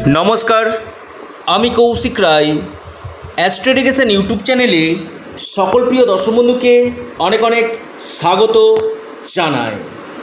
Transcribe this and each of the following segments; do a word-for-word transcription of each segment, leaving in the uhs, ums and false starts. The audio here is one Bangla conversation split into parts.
নমস্কার, আমি Kaushik Roy. Astro education YouTube চ্যানেলে সকল প্রিয় দর্শক বন্ধুকে অনেক অনেক স্বাগত জানাই।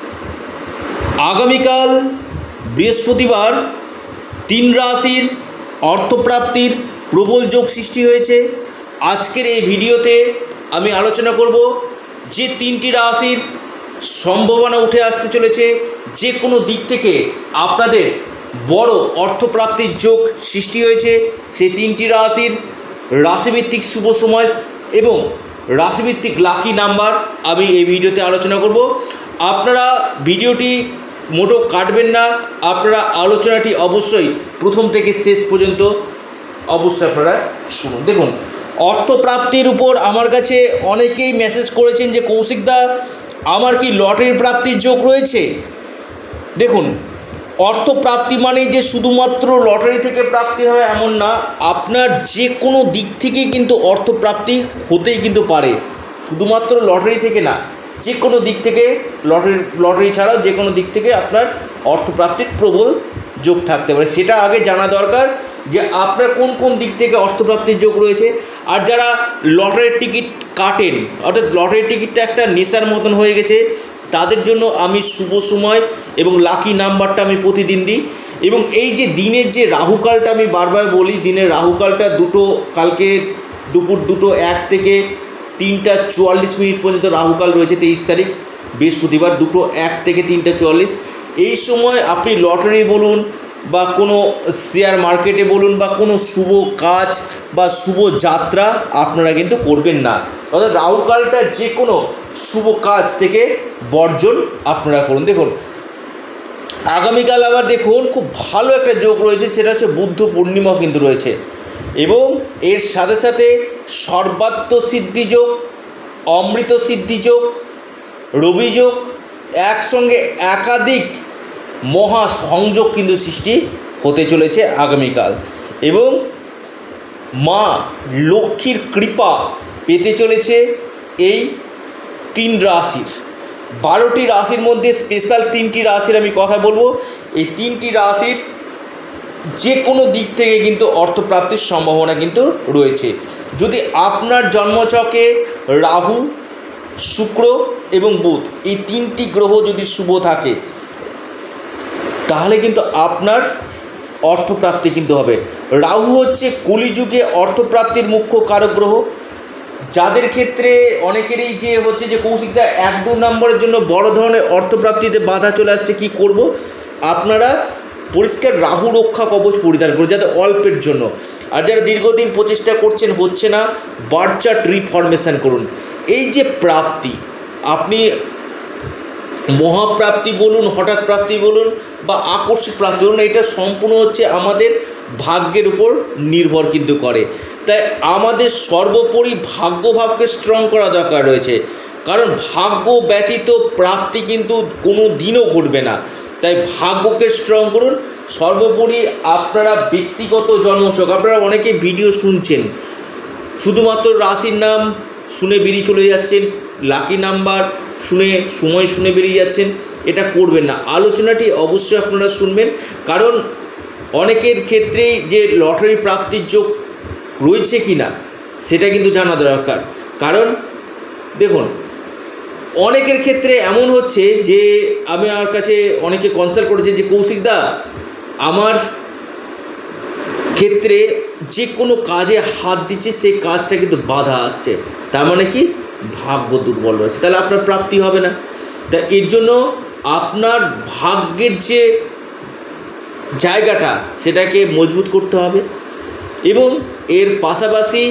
আগামীকাল বৃহস্পতিবার তিন রাশির অর্থপ্রাপ্তির প্রবল যোগ সৃষ্টি হয়েছে। আজকের এই ভিডিওতে আমি আলোচনা করব যে তিনটি রাশির সম্ভাবনা উঠে আসতে চলেছে, যে কোনো দিক থেকে আপনাদের বড় অর্থপ্রাপ্তির যোগ সৃষ্টি হয়েছে। সেই তিনটি রাশির রাশিভিত্তিক শুভ সময় এবং রাশিভিত্তিক লাকি নাম্বার আমি এই ভিডিওতে আলোচনা করব। আপনারা ভিডিওটি মোটেও কাটবেন না, আপনারা আলোচনাটি অবশ্যই প্রথম থেকে শেষ পর্যন্ত অবশ্যই আপনারা শুনুন। দেখুন, অর্থপ্রাপ্তির উপর আমার কাছে অনেকেই মেসেজ করেছেন যে কৌশিকদা, আমার কি লটারির প্রাপ্তির যোগ রয়েছে? দেখুন, অর্থপ্রাপ্তি মানে যে শুধুমাত্র লটারি থেকে প্রাপ্তি হবে এমন না, আপনার যে কোনো দিক থেকেই কিন্তু অর্থপ্রাপ্তি হতেই কিন্তু পারে, শুধুমাত্র লটারি থেকে না, যে কোনো দিক থেকে, লটারি লটারি ছাড়াও যে কোনো দিক থেকে আপনার অর্থপ্রাপ্তির প্রবল যোগ থাকতে পারে। সেটা আগে জানা দরকার যে আপনার কোন কোন দিক থেকে অর্থপ্রাপ্তির যোগ রয়েছে। আর যারা লটারির টিকিট কাটেন, অর্থাৎ লটারির টিকিটটা একটা নেশার মতন হয়ে গেছে, তাদের জন্য আমি শুভ সময় এবং লাকি নাম্বারটা আমি প্রতিদিন দিই। এবং এই যে দিনের যে রাহুকালটা আমি বারবার বলি, দিনের রাহুকালটা দুটো, কালকে দুপুর দুটো এক থেকে তিনটা চুয়াল্লিশ মিনিট পর্যন্ত রাহুকাল রয়েছে। তেইশ তারিখ বৃহস্পতিবার দুটো এক থেকে তিনটা চুয়াল্লিশ। এই সময় আপনি লটারি বলুন বা কোনো শেয়ার মার্কেটে বলুন বা কোনো শুভ কাজ বা শুভ যাত্রা আপনারা কিন্তু করবেন না। অর্থাৎ রাহুকালটা যে কোনো শুভ কাজ থেকে বর্জন আপনারা করুন। দেখুন, আগামীকাল আবার দেখুন খুব ভালো একটা যোগ রয়েছে, সেটা হচ্ছে বুদ্ধ পূর্ণিমাও কিন্তু রয়েছে। এবং এর সাথে সাথে সর্বাত্ম সিদ্ধি যোগ, অমৃত সিদ্ধি যোগ, রবি যোগ, একসঙ্গে একাধিক মহা সংযোগ কিন্তু সৃষ্টি হতে চলেছে আগামীকাল। এবং মা লক্ষ্মীর কৃপা পেতে চলেছে এই তিন রাশির, বারোটি রাশির মধ্যে স্পেশাল তিনটি রাশির আমি কথা বলবো। এই তিনটি রাশির যে কোনো দিক থেকে কিন্তু অর্থপ্রাপ্তির সম্ভাবনা কিন্তু রয়েছে। যদি আপনার জন্মছকে রাহু, শুক্র এবং বুধ এই তিনটি গ্রহ যদি শুভ থাকে, তাহলে কিন্তু আপনার অর্থপ্রাপ্তি কিন্তু হবে। রাহু হচ্ছে কলিযুগে অর্থপ্রাপ্তির মুখ্য কারক গ্রহ, যাদের ক্ষেত্রে অনেকেরই যে হচ্ছে যে কৌশিকদা এক দু নম্বরের জন্য বড় ধরনের অর্থপ্রাপ্তিতে বাধা চলে আসছে, কি করব? আপনারা পরিষ্কার রাহু রক্ষা কবচ পরিধান করুন, যাতে অল্পের জন্য। আর যারা দীর্ঘদিন প্রচেষ্টা করছেন হচ্ছে না, বার্থ চার্ট রিফরমেশন করুন। এই যে প্রাপ্তি, আপনি মহাপ্রাপ্তি বলুন, হঠাৎ প্রাপ্তি বলুন বা আকস্মিক প্রাপ্তি বলুন, এটা সম্পূর্ণ হচ্ছে আমাদের ভাগ্যের উপর নির্ভর কিন্তু করে। তাই আমাদের সর্বোপরি ভাগ্যভাবকে স্ট্রং করা দরকার রয়েছে, কারণ ভাগ্য ব্যতীত প্রাপ্তি কিন্তু কোনো দিনও ঘটবে না। তাই ভাগ্যকে স্ট্রং করুন। সর্বোপরি আপনারা ব্যক্তিগত জন্মছক, আপনারা অনেকে ভিডিও শুনছেন, শুধুমাত্র রাশির নাম শুনে বেরিয়ে চলে যাচ্ছেন, লাকি নাম্বার শুনে সময় শুনে বেরিয়ে যাচ্ছেন, এটা করবেন না। আলোচনাটি অবশ্যই আপনারা শুনবেন, কারণ অনেকের ক্ষেত্রেই যে লটারি প্রাপ্তির যোগ রয়েছে কি না সেটা কিন্তু জানা দরকার। কারণ দেখুন, অনেকের ক্ষেত্রে এমন হচ্ছে যে আমি আমার কাছে অনেকে কনসাল্ট করেছে যে কৌশিকদা, আমার ক্ষেত্রে যে কোনো কাজে হাত দিচ্ছে সেই কাজটা কিন্তু বাধা আসছে, তার মানে কি ভাগ্য দুর্বল রয়েছে, তাহলে আপনার প্রাপ্তি হবে না। তা এর জন্য আপনার ভাগ্যের যে জায়গাটা সেটাকে মজবুত করতে হবে। এবং এর পাশাপাশি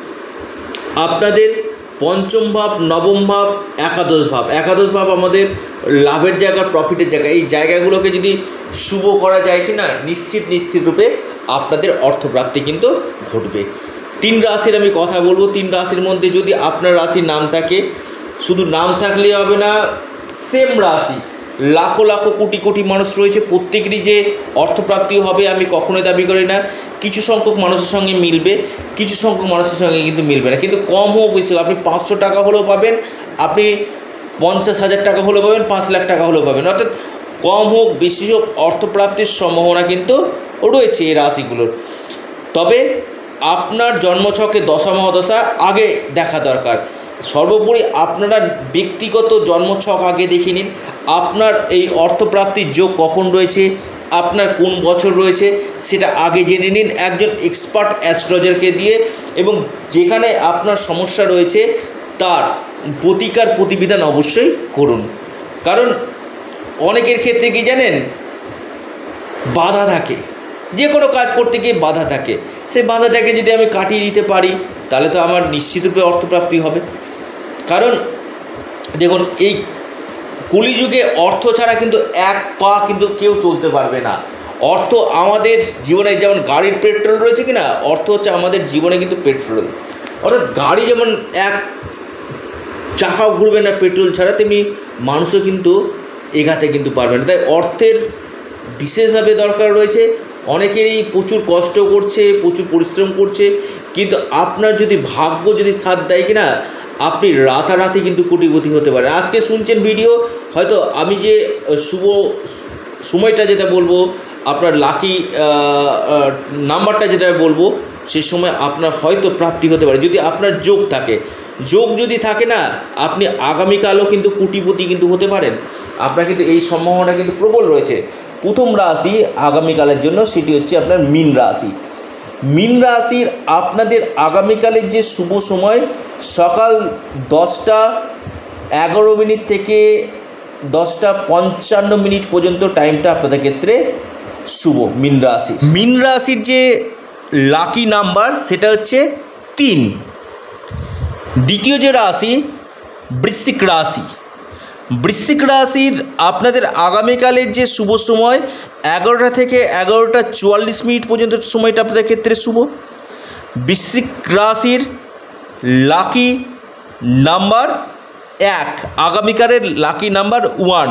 আপনাদের পঞ্চম ভাব, নবম ভাব, একাদশ ভাব, একাদশ ভাব আমাদের লাভের জায়গা, প্রফিটের জায়গা, এই জায়গাগুলোকে যদি শুভ করা যায় কি না, নিশ্চিত নিশ্চিত রূপে আপনাদের অর্থপ্রাপ্তি কিন্তু ঘটবে। তিন রাশির আমি কথা বলবো। তিন রাশির মধ্যে যদি আপনার রাশির নাম থাকে, শুধু নাম থাকলে হবে না, সেম রাশি লাখো লাখো কোটি কোটি মানুষ রয়েছে, প্রত্যেকেরই যে অর্থপ্রাপ্তি হবে আমি কখনোই দাবি করি না। কিছু সংখ্যক মানুষের সঙ্গে মিলবে, কিছু সংখ্যক মানুষের সঙ্গে কিন্তু মিলবে না, কিন্তু কম হোক বেশি হোক, আপনি পাঁচশো টাকা হলেও পাবেন, আপনি পঞ্চাশ হাজার টাকা হলেও পাবেন, পাঁচ লাখ টাকা হলেও পাবেন। অর্থাৎ কম হোক বেশি হোক অর্থপ্রাপ্তির সম্ভাবনা কিন্তু রয়েছে এই রাশিগুলোর। তবে আপনার জন্মছকে দশা মহাদশা আগে দেখা দরকার। সর্বোপরি আপনারা ব্যক্তিগত জন্মছক আগে দেখে নিন, আপনার এই অর্থপ্রাপ্তির যোগ কখন রয়েছে, আপনার কোন বছর রয়েছে সেটা আগে জেনে নিন একজন এক্সপার্ট অ্যাস্ট্রোলজারকে দিয়ে, এবং যেখানে আপনার সমস্যা রয়েছে তার প্রতিকার প্রতিবিধান অবশ্যই করুন। কারণ অনেকের ক্ষেত্রে কি জানেন, বাধা থাকে, যে কোনো কাজ করতে গিয়ে বাধা থাকে, সেই বাধাটাকে যদি আমি কাটিয়ে দিতে পারি তাহলে তো আমার নিশ্চিতরূপে অর্থপ্রাপ্তি হবে। কারণ দেখুন, এই কলিযুগে অর্থ ছাড়া কিন্তু এক পা কিন্তু কেউ চলতে পারবে না। অর্থ আমাদের জীবনে যেমন গাড়ির পেট্রোল রয়েছে কি না, অর্থ হচ্ছে আমাদের জীবনে কিন্তু পেট্রোল। অর্থাৎ গাড়ি যেমন এক চাকাও ঘুরবে না পেট্রোল ছাড়া, তেমনি মানুষও কিন্তু এগাতে কিন্তু পারবে না। তাই অর্থের বিশেষভাবে দরকার রয়েছে। অনেকেরই প্রচুর কষ্ট করছে, প্রচুর পরিশ্রম করছে, কিন্তু আপনার যদি ভাগ্য যদি সাথ দেয় কিনা, আপনি রাতারাতি কিন্তু কোটিপতি হতে পারেন। আজকে শুনছেন ভিডিও, হয়তো আমি যে শুভ সময়টা যেটা বলবো, আপনার লাকি নাম্বারটা যেটা বলবো, সে সময় আপনার হয়তো প্রাপ্তি হতে পারে যদি আপনার যোগ থাকে। যোগ যদি থাকে না, আপনি আগামীকালও কিন্তু কোটিপতি কিন্তু হতে পারেন। আপনার কিন্তু এই সম্ভাবনা কিন্তু প্রবল রয়েছে। প্রথম রাশি আগামীকালের জন্য সেটি হচ্ছে আপনার মীন রাশি। মীন রাশির আপনাদের আগামীকালের যে শুভ সময়, সকাল দশটা এগারো মিনিট থেকে দশটা পঞ্চান্ন মিনিট পর্যন্ত টাইমটা আপনাদের ক্ষেত্রে শুভ। মীন রাশি মীন রাশির যে লাকি নাম্বার সেটা হচ্ছে তিন। দ্বিতীয় যে রাশি বৃশ্চিক রাশি। বৃশ্চিক রাশির আপনাদের আগামীকালের যে শুভ সময় এগারোটা থেকে এগারোটা চুয়াল্লিশ মিনিট পর্যন্ত সময়টা আপনাদের ক্ষেত্রে শুভ। বৃশ্চিক রাশির লাকি নাম্বার এক, আগামীকালের লাকি নাম্বার ওয়ান।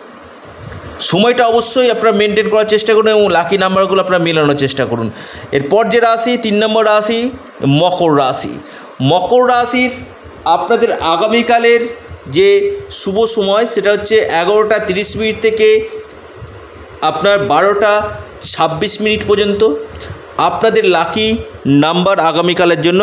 সময়টা অবশ্যই আপনারা মেনটেন করার চেষ্টা করুন এবং লাকি নাম্বারগুলো আপনারা মেলানোর চেষ্টা করুন। এরপর যে রাশি তিন নম্বর রাশি মকর রাশি। মকর রাশির আপনাদের আগামীকালের যে শুভ সময় সেটা হচ্ছে এগারোটা তিরিশ মিনিট থেকে আপনার বারোটা ছাব্বিশ মিনিট পর্যন্ত। আপনাদের লাকি নাম্বার আগামীকালের জন্য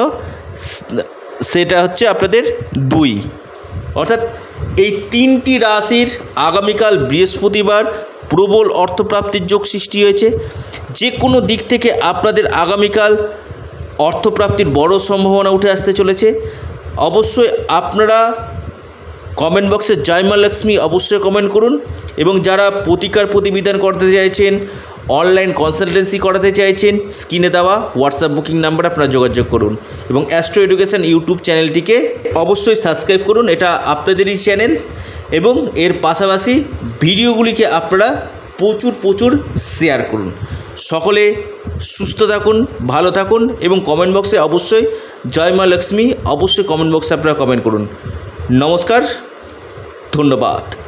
সেটা হচ্ছে আপনাদের দুই। অর্থাৎ এই তিনটি রাশির আগামীকাল বৃহস্পতিবার প্রবল অর্থপ্রাপ্তির যোগ সৃষ্টি হয়েছে। যে কোনো দিক থেকে আপনাদের আগামীকাল অর্থপ্রাপ্তির বড় সম্ভাবনা উঠে আসতে চলেছে। অবশ্যই আপনারা কমেন্ট বক্সে জয় মা লক্ষ্মী অবশ্যই কমেন্ট করুন, এবং যারা প্রতিকার প্রতিবিধান করতে চাইছেন, অনলাইন কনসালটেন্সি করাতে চাইছেন, স্ক্রিনে দেওয়া হোয়াটসঅ্যাপ বুকিং নাম্বার আপনারা যোগাযোগ করুন, এবং অ্যাস্ট্রো এডুকেশন ইউটিউব চ্যানেলটিকে অবশ্যই সাবস্ক্রাইব করুন। এটা আপনাদেরই চ্যানেল, এবং এর পাশাপাশি ভিডিওগুলিকে আপনারা প্রচুর প্রচুর শেয়ার করুন। সকলে সুস্থ থাকুন, ভালো থাকুন, এবং কমেন্ট বক্সে অবশ্যই জয় মা লক্ষ্মী অবশ্যই কমেন্ট বক্সে আপনারা কমেন্ট করুন। নমস্কার, ধন্যবাদ।